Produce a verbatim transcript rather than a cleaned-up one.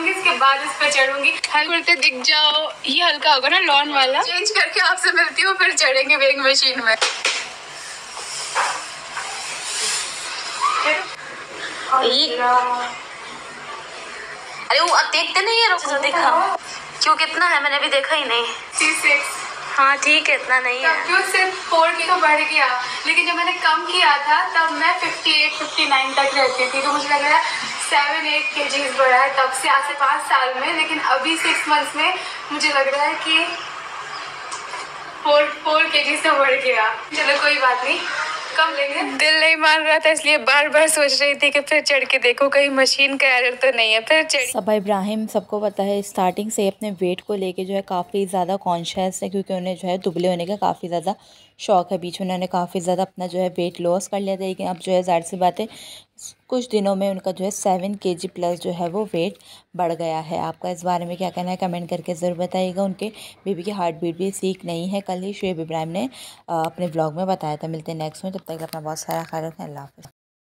करूंगी, इसके बाद इस पे चढ़ूंगी। हल्का दिख जाओ, ये हल्का होगा ना लॉन वाला। चेंज करके आपसे मिलती हूँ, फिर चढ़ेंगे वेइंग मशीन में। अरे वो अब देखते नहीं है, रुक देखा क्यों, कितना है मैंने अभी देखा ही नहीं। सिक्स। हाँ ठीक है, इतना नहीं है। क्यों सिर्फ फोर की तो बढ़ गया, लेकिन जब मैंने कम किया था तब मैं फिफ्टी एट फिफ्टी नाइन तक रहती थी, तो मुझे लग रहा है सेवन एट के जीज बढ़ा है तब से, आज से पाँच साल में। लेकिन अभी सिक्स मंथ्स में मुझे लग रहा है कि फोर फोर के जी से बढ़ गया। चलो कोई बात नहीं, कम लेंगे। दिल नहीं मान रहा था, इसलिए बार बार सोच रही थी कि फिर चढ़ के देखो कहीं मशीन का एरर तो नहीं है। फिर चढ़ सबा इब्राहिम सबको पता है स्टार्टिंग से अपने वेट को लेके जो है काफ़ी ज़्यादा कॉन्शियस है, क्योंकि उन्हें जो है दुबले होने का काफ़ी ज़्यादा शौक़ है। बीच में उन्होंने काफ़ी ज़्यादा अपना जो है वेट लॉस कर लिया था, लेकिन अब जो है ज़ाहिर सी बात है कुछ दिनों में उनका जो है सेवन के जी प्लस जो है वो वेट बढ़ गया है। आपका इस बारे में क्या कहना है कमेंट करके ज़रूर बताइएगा। उनके बेबी की हार्ट बीट भी ठीक नहीं है, कल ही शुएब इब्राहिम ने अपने ब्लॉग में बताया था। मिलते हैं नेक्स्ट में, तब तक अपना बहुत सारा ख्याल रखें। अल्लाह हाफ़िज़।